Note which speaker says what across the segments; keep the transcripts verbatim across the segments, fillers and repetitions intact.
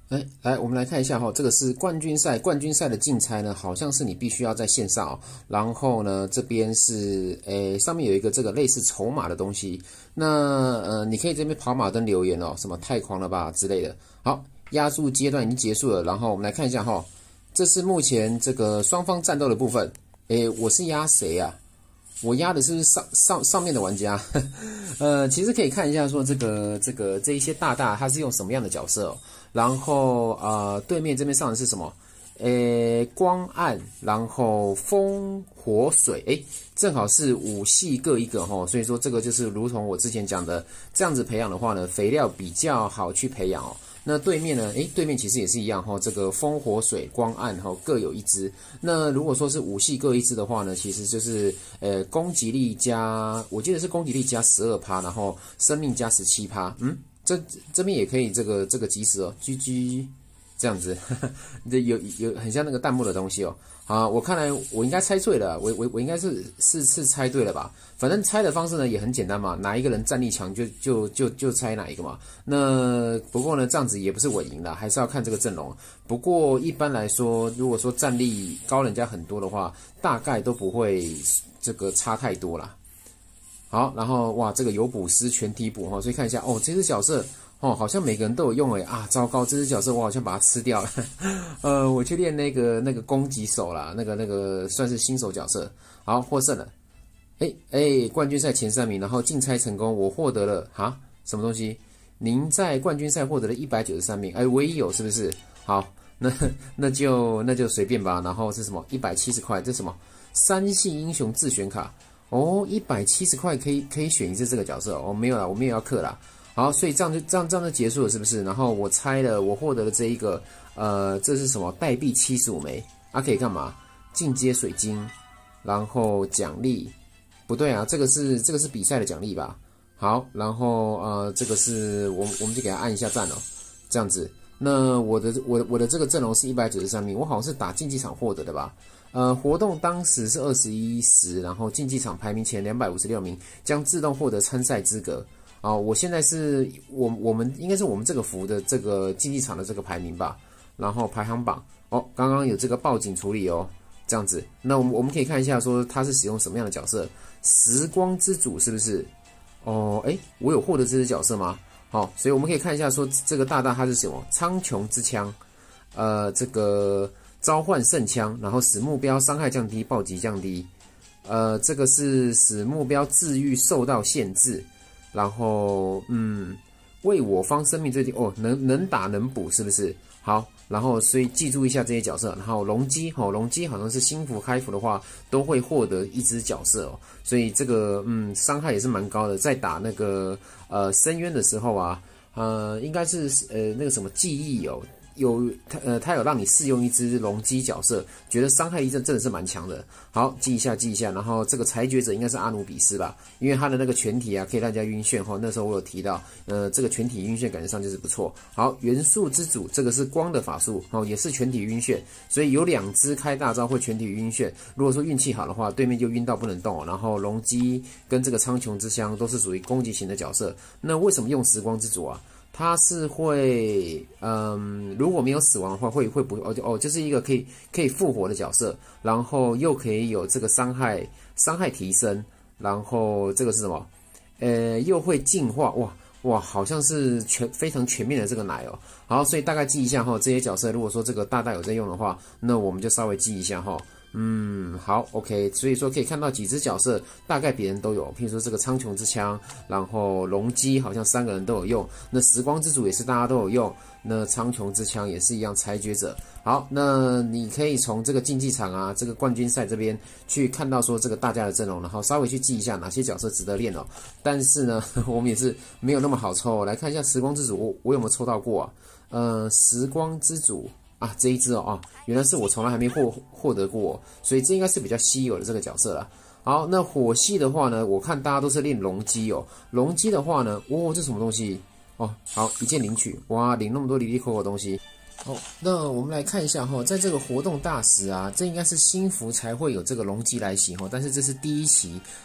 Speaker 1: 哎，来，我们来看一下哈，这个是冠军赛，冠军赛的竞猜呢，好像是你必须要在线上哦。然后呢，这边是诶，上面有一个这个类似筹码的东西。那呃，你可以这边跑马灯留言哦，什么太狂了吧之类的。好，压注阶段已经结束了，然后我们来看一下哈，这是目前这个双方战斗的部分。诶，我是压谁啊？我压的是不是上上上面的玩家？呃，其实可以看一下说这个这个这一些大大他是用什么样的角色哦。然后呃，对面这边上的是什么？诶，光暗，然后风火水，诶，正好是五系各一个齁，所以说这个就是如同我之前讲的，这样子培养的话呢，肥料比较好去培养哦。那对面呢？诶，对面其实也是一样齁，这个风火水光暗齁各有一只。那如果说是五系各一只的话呢，其实就是呃攻击力加，我记得是攻击力加 百分之十二， 然后生命加 百分之十七， 嗯。这这边也可以这个这个及时哦 ，G G 这样子，这有有很像那个弹幕的东西哦。好，我看来我应该猜对了，我我我应该是是是猜对了吧？反正猜的方式呢也很简单嘛，哪一个人战力强就就就就猜哪一个嘛。那不过呢这样子也不是我赢了，还是要看这个阵容。不过一般来说，如果说战力高人家很多的话，大概都不会这个差太多啦。好，然后哇，这个有补师全体补哈，所以看一下哦，这只角色哦，好像每个人都有用诶啊，糟糕，这只角色我好像把它吃掉了，呃，我去练那个那个攻击手啦，那个那个算是新手角色，好获胜了，诶诶，冠军赛前三名，然后竞猜成功，我获得了哈什么东西？您在冠军赛获得了一百九十三名，哎，唯一有是不是？好，那那就那就随便吧，然后是什么？一百七十块，这是什么？三系英雄自选卡。哦，一百七十块可以可以选一次这个角色哦，没有啦，我没有要氪啦。好，所以这样就这样这样就结束了，是不是？然后我猜了，我获得了这一个呃，这是什么？代币七十五枚啊，可以干嘛？进阶水晶，然后奖励不对啊，这个是这个是比赛的奖励吧？好，然后呃，这个是我我们就给他按一下赞哦，这样子。那我的我的我的这个阵容是一百九十三名，我好像是打竞技场获得的吧？呃，活动当时是二十一时，然后竞技场排名前两百五十六名将自动获得参赛资格。啊、呃，我现在是我我们应该是我们这个服的这个竞技场的这个排名吧，然后排行榜哦，刚刚有这个报警处理哦，这样子。那我们我们可以看一下说他是使用什么样的角色？时光之主是不是？哦，诶，我有获得这只角色吗？好、哦，所以我们可以看一下说这个大大他是什么？苍穹之枪，呃，这个。召唤圣枪，然后使目标伤害降低，暴击降低。呃，这个是使目标治愈受到限制，然后嗯，为我方生命最低哦，能能打能补是不是？好，然后所以记住一下这些角色，然后龙姬哦，龙姬好像是新服开服的话都会获得一只角色哦，所以这个嗯伤害也是蛮高的，在打那个呃深渊的时候啊，呃应该是呃那个什么记忆哦。有他呃，他有让你试用一只龙姬角色，觉得伤害力真真的是蛮强的。好，记一下，记一下。然后这个裁决者应该是阿努比斯吧，因为他的那个全体啊，可以让人家晕眩哈。那时候我有提到，呃，这个全体晕眩感觉上就是不错。好，元素之主这个是光的法术哦，也是全体晕眩，所以有两只开大招会全体晕眩。如果说运气好的话，对面就晕到不能动、哦。然后龙姬跟这个苍穹之香都是属于攻击型的角色。那为什么用时光之主啊？他是会，嗯，如果没有死亡的话，会会不哦哦，就是一个可以可以复活的角色，然后又可以有这个伤害伤害提升，然后这个是什么？呃，又会进化，哇哇，好像是全非常全面的这个奶哦。好，所以大概记一下哈，这些角色如果说这个大大有在用的话，那我们就稍微记一下哈。嗯，好 ，OK， 所以说可以看到几只角色，大概别人都有，譬如说这个苍穹之枪，然后龙姬好像三个人都有用，那时光之主也是大家都有用，那苍穹之枪也是一样，裁决者。好，那你可以从这个竞技场啊，这个冠军赛这边去看到说这个大家的阵容，然后稍微去记一下哪些角色值得练哦。但是呢，我们也是没有那么好抽哦，来看一下时光之主，我我有没有抽到过啊？呃，时光之主。啊，这一只哦，啊，原来是我从来还没获获得过，所以这应该是比较稀有的这个角色了。好，那火系的话呢，我看大家都是练龙姬哦。龙姬的话呢，哦，这什么东西？哦，好，一键领取，哇，领那么多离离扣扣的东西。好，那我们来看一下哈，在这个活动大使啊，这应该是新服才会有这个龙姬来袭哈，但是这是第一期，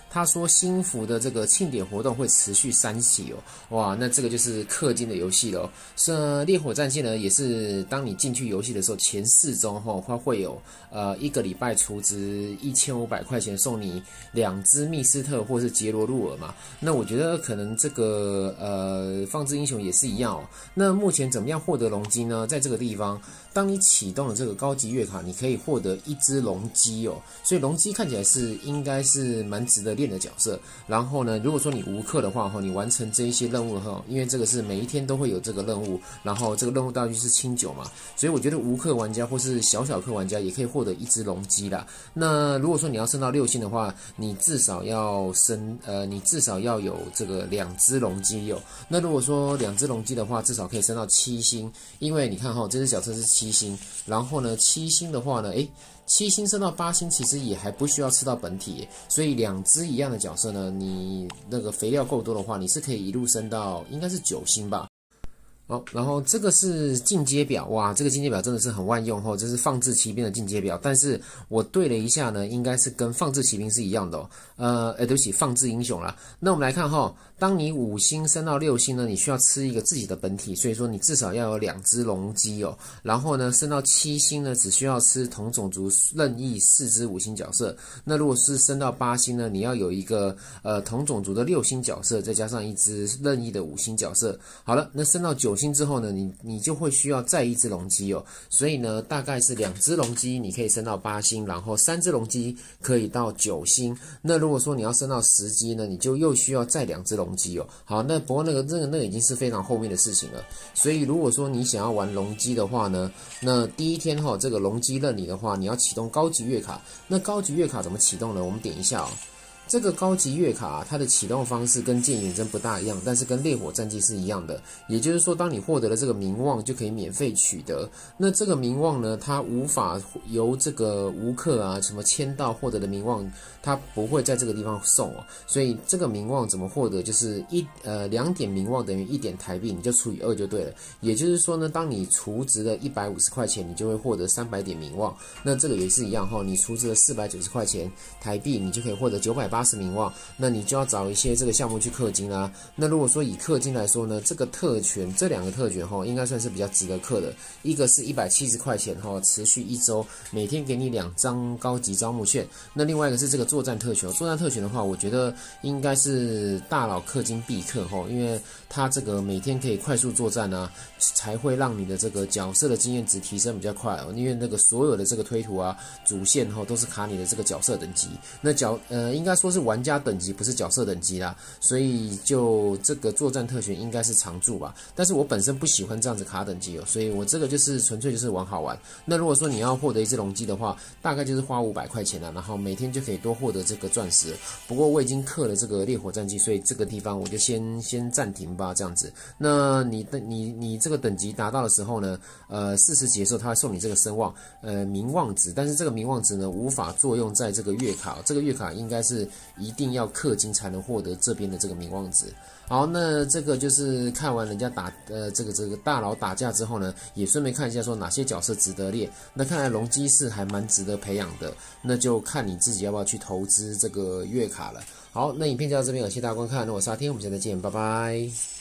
Speaker 1: 他说新服的这个庆典活动会持续三期哦，哇，那这个就是氪金的游戏了哦。是烈火战记呢，也是当你进去游戏的时候，前四周哈，它会有呃一个礼拜储值一千五百块钱送你两只密斯特或是杰罗路尔嘛。那我觉得可能这个呃放置英雄也是一样哦。那目前怎么样获得龙基呢？在这个地方，当你启动了这个高级月卡，你可以获得一只龙基哦。所以龙基看起来是应该是蛮值得练的角色。然后呢，如果说你无氪的话哈，你完成这一些任务哈，因为这个是每一天都会有这个任务，然后这个任务道具是清酒嘛，所以我觉得无氪玩家或是小小氪玩家也可以获得一只龙基啦。那如果说你要升到六星的话，你至少要升呃，你至少要有这个两只龙基哦。那如果说两只龙基的话，至少可以升到七星，因为你看哈，这只角色是七星，然后呢，七星的话呢，诶。七星升到八星，其实也还不需要吃到本体，所以两只一样的角色呢，你那个肥料够多的话，你是可以一路升到应该是九星吧。好，然后这个是进阶表，哇，这个进阶表真的是很万用哦，这是放置骑兵的进阶表。但是我对了一下呢，应该是跟放置骑兵是一样的哦。呃，哎，对不起，放置英雄啦。那我们来看哈，当你五星升到六星呢，你需要吃一个自己的本体，所以说你至少要有两只龙基哦。然后呢，升到七星呢，只需要吃同种族任意四只五星角色。那如果是升到八星呢，你要有一个呃同种族的六星角色，再加上一只任意的五星角色。好了，那升到九星之后呢，你你就会需要再一只龙基哦。所以呢，大概是两只龙基你可以升到八星，然后三只龙基可以到九星。那如果说你要升到十级呢，你就又需要再两只龙基哦。好，那不过那个那个那个已经是非常后面的事情了。所以如果说你想要玩龙基的话呢，那第一天哈、哦，这个龙基任你的话，你要启动高级月卡。那高级月卡怎么启动呢？我们点一下哦。这个高级月卡它的启动方式跟剑远征不大一样，但是跟烈火战记是一样的。也就是说，当你获得了这个名望，就可以免费取得。那这个名望呢，它无法由这个无氪啊什么签到获得的名望，它不会在这个地方送哦。所以这个名望怎么获得？就是一呃两点名望等于一点台币，你就除以二就对了。也就是说呢，当你储值了一百五十块钱，你就会获得三百点名望。那这个也是一样哈、哦，你储值了四百九十块钱台币，你就可以获得九百八十名望。那你就要找一些这个项目去氪金啦。那如果说以氪金来说呢，这个特权这两个特权哈，应该算是比较值得氪的。一个是一百七十块钱哈，持续一周，每天给你两张高级招募券。那另外一个是这个作战特权，作战特权的话，我觉得应该是大佬氪金必氪哈，因为它这个每天可以快速作战啊，才会让你的这个角色的经验值提升比较快哦。因为那个所有的这个推图啊，主线哈都是卡你的这个角色等级。那角呃应该说是玩家等级，不是角色等级啦，所以就这个作战特权应该是常驻吧。但是我本身不喜欢这样子卡等级哦，所以我这个就是纯粹就是玩好玩。那如果说你要获得一只龙基的话，大概就是花五百块钱啦，然后每天就可以多获得这个钻石。不过我已经氪了这个烈火战记，所以这个地方我就先先暂停吧，这样子。那你的你你这个等级达到的时候呢，呃，四十级的时候他会送你这个声望呃名望值，但是这个名望值呢无法作用在这个月卡，这个月卡应该是一定要氪金才能获得这边的这个名望值。好，那这个就是看完人家打呃这个这个大佬打架之后呢，也顺便看一下说哪些角色值得练。那看来龙基是还蛮值得培养的，那就看你自己要不要去投资这个月卡了。好，那影片就到这边了，谢谢大家观看，那我是阿天，我们下次再见，拜拜。